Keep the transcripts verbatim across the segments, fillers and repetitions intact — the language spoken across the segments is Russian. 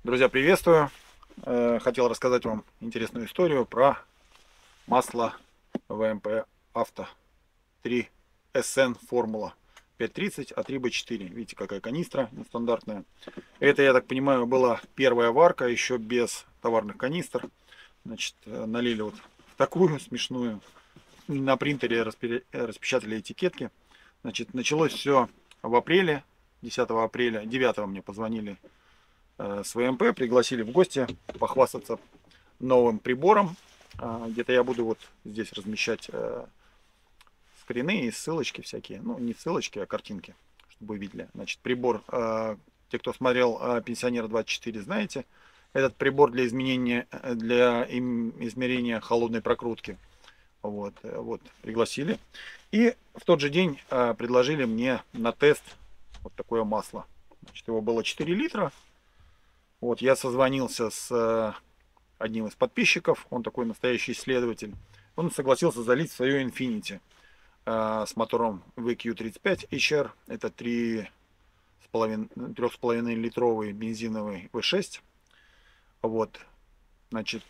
Друзья, приветствую! Э, Хотел рассказать вам интересную историю про масло вэ эм пэ Авто три эс эн Формула пять тридцать А три бэ четыре. Видите, какая канистра нестандартная. Это, я так понимаю, была первая варка, еще без товарных канистр. Значит, э, налили вот в такую смешную. На принтере распе- распечатали этикетки. Значит, началось все в апреле, десятого апреля. девятого мне позвонили с вэ эм пэ, пригласили в гости похвастаться новым прибором. Где-то я буду вот здесь размещать скрины и ссылочки всякие. Ну, не ссылочки, а картинки, чтобы вы видели. Значит, прибор, те, кто смотрел «Пенсионер двадцать четыре», знаете, этот прибор для изменения, для измерения холодной прокрутки. Вот, вот, пригласили. И в тот же день предложили мне на тест вот такое масло. Значит, его было четыре литра. Вот, я созвонился с одним из подписчиков, он такой настоящий исследователь. Он согласился залить свою Infiniti э, с мотором вэ кью тридцать пять эйч ар. Это три с половиной литровый бензиновый вэ шесть. Вот, значит,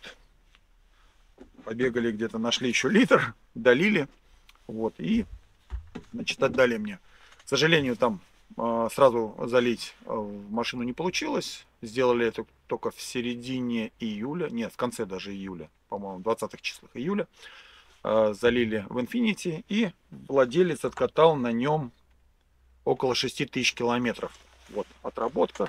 побегали где-то, нашли еще литр, долили. Вот, и, значит, отдали мне. К сожалению, там э, сразу залить в машину не получилось. Сделали это только в середине июля, нет, в конце даже июля, по-моему, в двадцатых числах июля. Э, залили в Infiniti, и владелец откатал на нем около шести тысяч километров. Вот отработка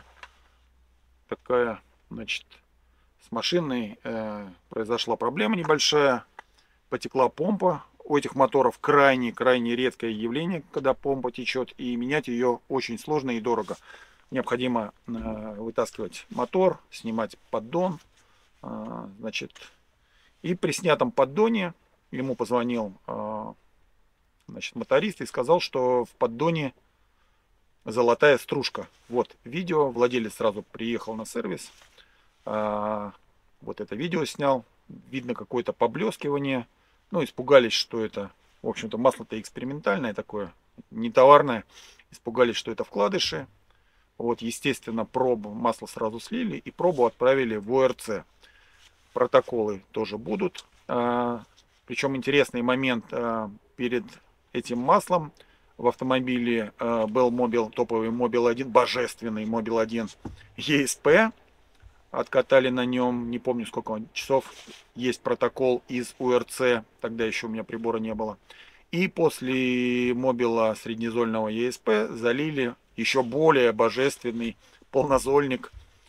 такая, значит, с машиной э, произошла проблема небольшая, потекла помпа. У этих моторов крайне-крайне редкое явление, когда помпа течет, и менять ее очень сложно и дорого. Необходимо э, вытаскивать мотор, снимать поддон, э, значит, и при снятом поддоне ему позвонил э, значит, моторист и сказал, что в поддоне золотая стружка. Вот видео, владелец сразу приехал на сервис, э, вот это видео снял, видно какое-то поблескивание. Ну, испугались, что это, в общем-то, масло-то экспериментальное такое, не товарное. Испугались, что это вкладыши. Вот, естественно, пробу масла сразу слили и пробу отправили в о эр цэ. Протоколы тоже будут. Причем интересный момент: перед этим маслом в автомобиле был мобил, топовый мобил один, божественный мобил один и эс пэ. Откатали на нем, не помню сколько часов, есть протокол из о эр цэ, тогда еще у меня прибора не было. И после мобила среднезольного и эс пэ залили еще более божественный полнозольник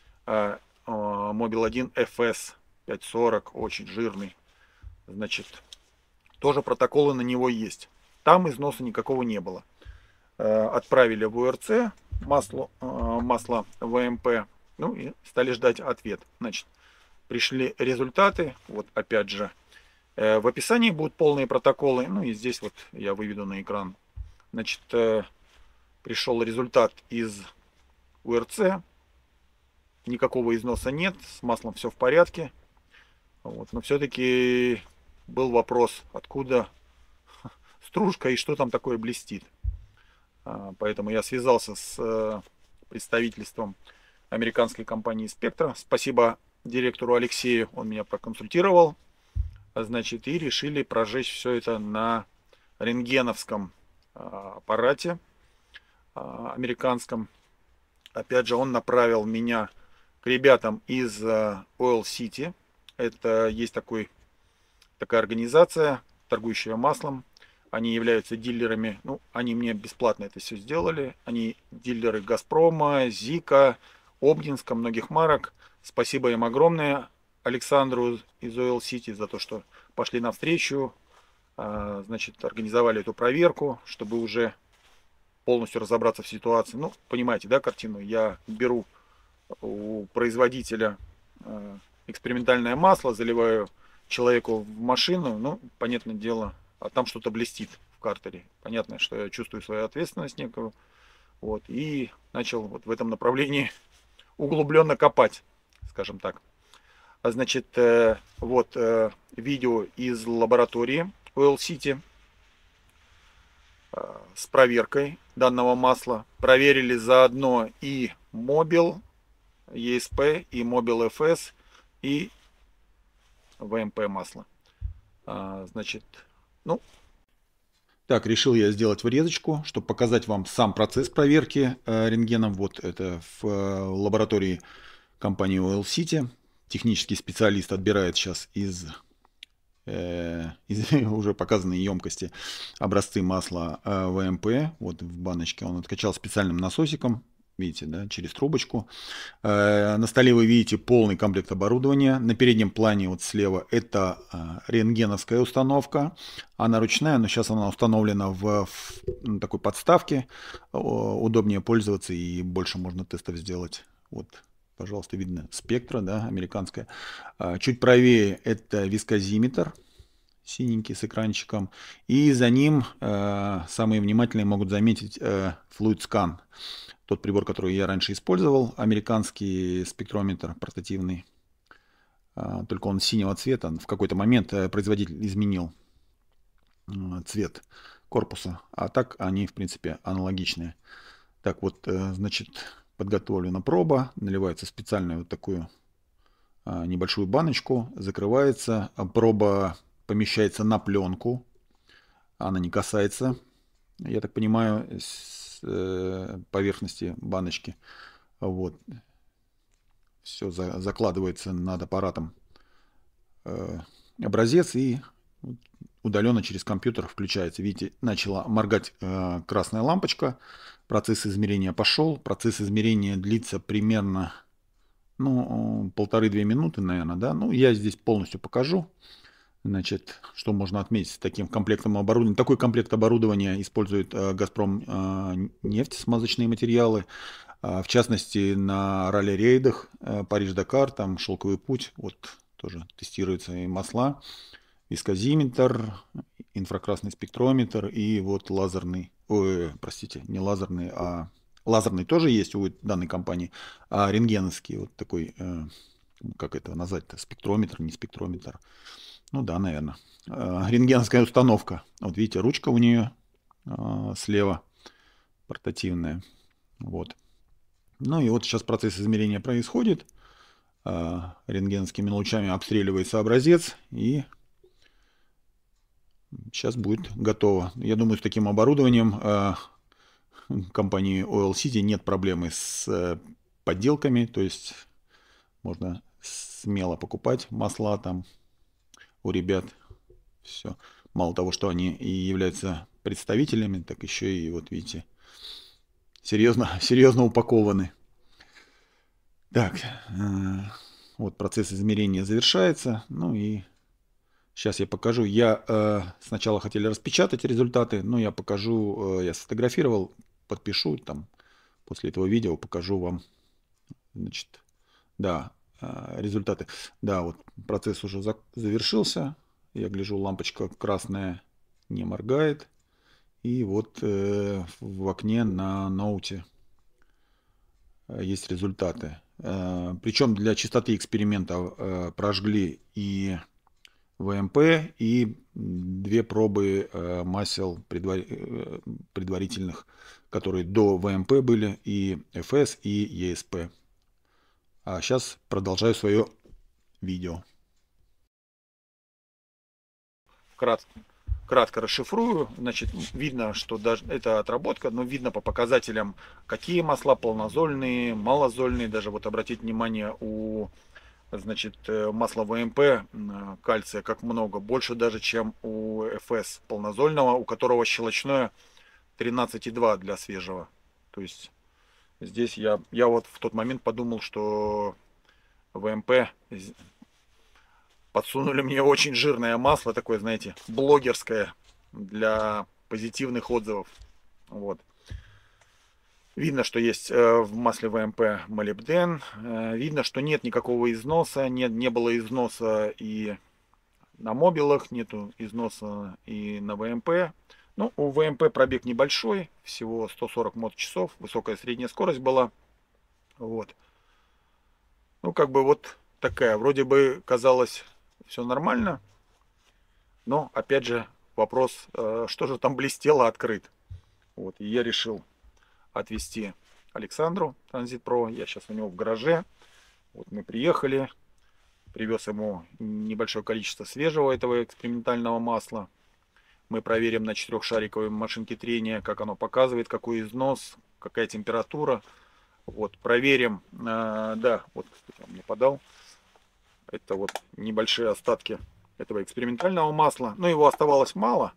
мобил один эф эс пятьсот сорок, очень жирный. Значит, тоже протоколы на него есть. Там износа никакого не было. Отправили в о эр цэ масло, масло вэ эм пэ. Ну и стали ждать ответ. Значит, пришли результаты. Вот опять же, э, в описании будут полные протоколы. Ну и здесь вот я выведу на экран. Значит, э, пришел результат из о эр цэ. Никакого износа нет. С маслом все в порядке. Вот. Но все-таки был вопрос, откуда стружка и что там такое блестит. А, поэтому я связался с э, представительством американской компании Spectra. Спасибо директору Алексею, он меня проконсультировал. Значит, и решили прожечь все это на рентгеновском аппарате американском. Опять же, он направил меня к ребятам из Oil City. Это есть такой, такая организация, торгующая маслом. Они являются дилерами. Ну, они мне бесплатно это все сделали. Они дилеры Газпрома, Зика, Обнинска, многих марок. Спасибо им огромное, Александру из Oil City, за то, что пошли навстречу, значит, организовали эту проверку, чтобы уже полностью разобраться в ситуации. Ну, понимаете, да, картину? Я беру у производителя экспериментальное масло, заливаю человеку в машину, ну, понятное дело, а там что-то блестит в картере. Понятно, что я чувствую свою ответственность некую. Вот, и начал вот в этом направлении углубленно копать, скажем так. А значит, э, вот э, видео из лаборатории Oil City э, с проверкой данного масла. Проверили заодно и мобил, и эс пи, и Mobil эф эс, и вэ эм пэ масло. А, значит, ну, так, решил я сделать врезочку, чтобы показать вам сам процесс проверки э, рентгеном. Вот это в э, лаборатории компании Oil City. Технический специалист отбирает сейчас из, э, из уже показанной емкости образцы масла э, вэ эм пэ. Вот в баночке он откачал специальным насосиком. Видите, да, через трубочку. Э, на столе вы видите полный комплект оборудования. На переднем плане вот слева это э, рентгеновская установка. Она ручная, но сейчас она установлена в, в ну, такой подставке. О, удобнее пользоваться и больше можно тестов сделать. Вот, пожалуйста, видно спектра, да, американская. Э, чуть правее это вискозиметр. Синенький с экранчиком. И за ним э, самые внимательные могут заметить э, Fluid Scan. Тот прибор, который я раньше использовал, американский спектрометр портативный. А, только он синего цвета. В какой-то момент э, производитель изменил э, цвет корпуса. А так они, в принципе, аналогичные. Так вот, э, значит, подготовлена проба. Наливается в специальную вот такую э, небольшую баночку. Закрывается. Проба помещается на пленку, она не касается, я так понимаю, с э, поверхности баночки. Вот. Все за, закладывается над аппаратом э, образец и удаленно через компьютер включается. Видите, начала моргать э, красная лампочка, процесс измерения пошел. Процесс измерения длится примерно ну, полторы-две минуты, наверное, да. Ну, я здесь полностью покажу. Значит, что можно отметить с таким комплектом оборудования? Такой комплект оборудования использует э, Газпром э, нефть, смазочные материалы. Э, в частности, на ралли-рейдах э, Париж-Дакар, там Шелковый путь, вот тоже тестируются и масла, вискозиметр, инфракрасный спектрометр и вот лазерный, ой, простите, не лазерный, а лазерный тоже есть у данной компании, а рентгеновский, вот такой, э, как это назвать-то, спектрометр, не спектрометр. Ну да, наверное. Рентгеновская установка. Вот видите, ручка у нее слева портативная. Вот. Ну и вот сейчас процесс измерения происходит. Рентгеновскими лучами обстреливается образец. И сейчас будет готово. Я думаю, с таким оборудованием компании Oil City нет проблемы с подделками. То есть можно смело покупать масла там у ребят. Все. Мало того, что они и являются представителями, так еще и, вот видите, серьезно, серьезно упакованы. Так, вот процесс измерения завершается. Ну и сейчас я покажу. Я сначала хотели распечатать результаты, но я покажу, я сфотографировал, подпишу там, после этого видео покажу вам, значит, да, результаты. Да, вот процесс уже завершился. Я гляжу, лампочка красная не моргает. И вот э, в окне на ноуте э, есть результаты. Э, причем для чистоты эксперимента э, прожгли и вэ эм пэ, и две пробы э, масел предвар... э, предварительных, которые до вэ эм пэ были, и эф эс, и и эс пэ. А сейчас продолжаю свое видео. Кратко, кратко расшифрую. Значит, видно, что даже это отработка, но видно по показателям, какие масла полнозольные, малозольные. Даже вот обратить внимание, у значит, масла вэ эм пэ кальция как много, больше даже, чем у эф эс полнозольного, у которого щелочное тринадцать и два для свежего. То есть здесь я, я вот в тот момент подумал, что вэ эм пэ подсунули мне очень жирное масло, такое, знаете, блогерское, для позитивных отзывов. Вот. Видно, что есть в масле вэ эм пэ молибден. Видно, что нет никакого износа, нет, не было износа и на мобилах, нету износа и на вэ эм пэ. Ну, у вэ эм пэ пробег небольшой, всего сто сорок моточасов, высокая средняя скорость была. Вот. Ну, как бы вот такая, вроде бы казалось все нормально, но опять же вопрос, что же там блестело, открыт. Вот, и я решил отвести Александру Транзит Про. Я сейчас у него в гараже. Вот мы приехали. Привез ему небольшое количество свежего этого экспериментального масла. Мы проверим на четырехшариковой машинке трения, как оно показывает, какой износ, какая температура. Вот, проверим. Э, да, вот, кстати, он мне подал. Это вот небольшие остатки этого экспериментального масла. Но его оставалось мало.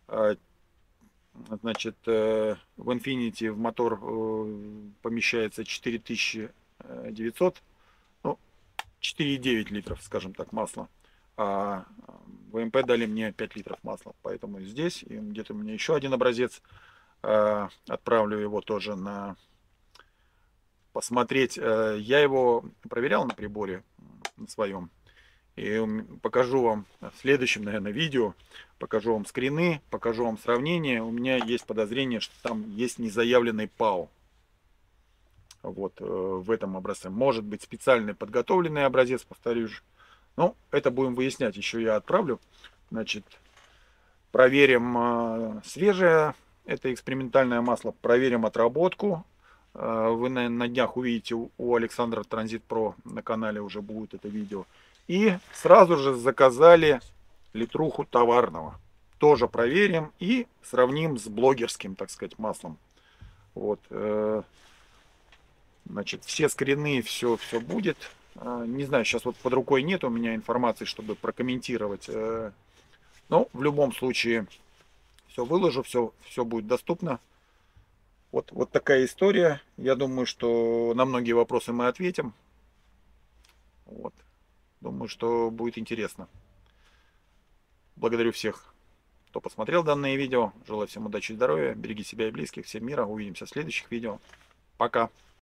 Значит, в Infiniti в мотор помещается четыре тысячи девятьсот, ну, четыре и девять литров, скажем так, масла. А в ВМП дали мне пять литров масла. Поэтому здесь, и где-то у меня еще один образец. Отправлю его тоже на посмотреть. Я его проверял на приборе на своем. И покажу вам в следующем, наверное, видео. Покажу вам скрины, покажу вам сравнение. У меня есть подозрение, что там есть незаявленный ПАО. Вот в этом образце. Может быть специальный подготовленный образец, повторюсь. Ну, это будем выяснять. Еще я отправлю. Значит, проверим свежее. Это экспериментальное масло. Проверим отработку. Вы, наверное, на днях увидите у Александра Транзит Про на канале уже будет это видео. И сразу же заказали литруху товарного. Тоже проверим и сравним с блогерским, так сказать, маслом. Вот. Значит, все скрины, все, все будет. Не знаю, сейчас вот под рукой нет у меня информации, чтобы прокомментировать. Но в любом случае все выложу, все, все будет доступно. Вот, вот такая история. Я думаю, что на многие вопросы мы ответим. Вот. Думаю, что будет интересно. Благодарю всех, кто посмотрел данное видео. Желаю всем удачи и здоровья. Береги себя и близких. Всем мира. Увидимся в следующих видео. Пока.